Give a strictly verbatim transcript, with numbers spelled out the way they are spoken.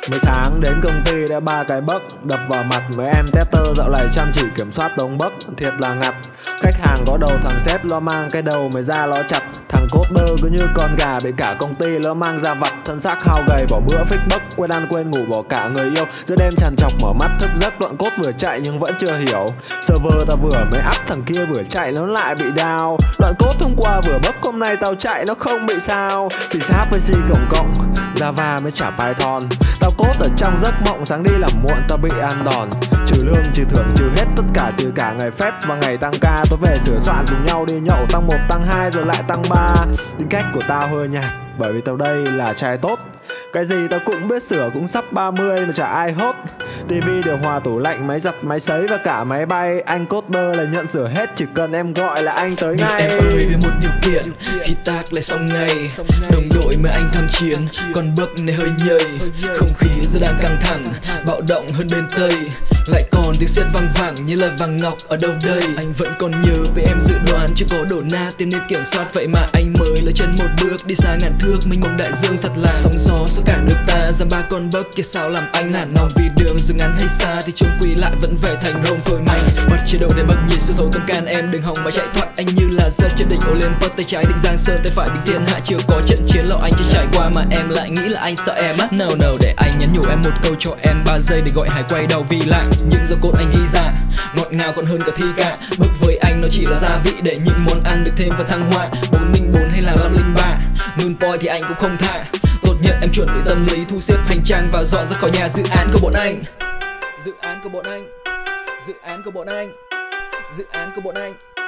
Mới sáng đến công ty đã ba cái bấc đập vào mặt. Mấy em tester dạo này chăm chỉ kiểm soát đống bấc, thiệt là ngặt. Khách hàng có đầu thằng sếp lo mang cái đầu mày ra lo chặt. Thằng coder cứ như con gà bị cả công ty lo mang ra vặt. Thân xác hao gầy bỏ bữa fix bấc, quên ăn quên ngủ bỏ cả người yêu. Giữa đêm trằn trọc mở mắt thức giấc, đoạn code vừa chạy nhưng vẫn chưa hiểu. Server tao vừa mới up, thằng kia vừa chạy nó lại bị down. Đoạn code hôm qua vừa bấc, hôm nay tao chạy nó không bị sao. Xì sáp với C cộng cộng, Java mới trả Python. Tao code ở trong giấc mộng, sáng đi làm muộn tao bị ăn đòn. Trừ lương, trừ thưởng, trừ hết tất cả, trừ cả ngày phép và ngày tăng ca. Tôi về sửa soạn cùng nhau đi nhậu, tăng một, tăng hai rồi lại tăng ba. Tính cách của tao hơi nhạt, bởi vì tao đây là trai tốt. Cái gì tao cũng biết sửa, cũng sắp ba mươi mà chả ai hốt. Tivi, điều hòa, tủ lạnh, máy giặt, máy sấy và cả máy bay. Anh coder là nhận sửa hết, chỉ cần em gọi là anh tới ngay. Em ơi với một điều kiện, khi tác lại xong ngày, đồng đội mà anh tham chiến, còn bấc này hơi nhầy. Không khí giờ đang căng thẳng, bạo động hơn bên Tây. Lại còn tiếng sét vang vẳng như là vàng ngọc ở đâu đây. Anh vẫn còn nhớ với em dự đoán chưa có đổ na tiền nên kiểm soát. Vậy mà anh mới là chân một bước đi xa ngàn thước, mênh mông đại dương thật là sóng gió suốt cả nước ta. Dăm ba con bấc kia sao làm anh nản lòng, vì đường dù ngắn hay xa thì chung quy lại vẫn về thành Rome thôi mày. Bật chế độ để bấc nhìn sự thấu tâm can em, đừng hòng mà chạy thoát. Anh như là rơi trên đỉnh Olympus, tay trái định Giang Sơn, tay phải bình thiên hạ. Chưa có trận chiến lâu anh chưa trải qua mà em lại nghĩ là anh sợ em á. No no, để anh nhắn nhủ em một câu cho em ba giây để gọi hải quay đầu, vì lại những dòng code anh ghi ra ngọt ngào còn hơn cả thi ca. Bấc với anh nó chỉ là gia vị để những món ăn được thêm vào thăng hoa. Bốn linh bốn hay là năm linh ba, noon boy thì anh cũng không tha. Tốt nhất em chuẩn bị tâm lý, thu xếp hành trang và dọn ra khỏi nhà. Dự án của bọn anh, dự án của bọn anh, dự án của bọn anh, dự án của bọn anh.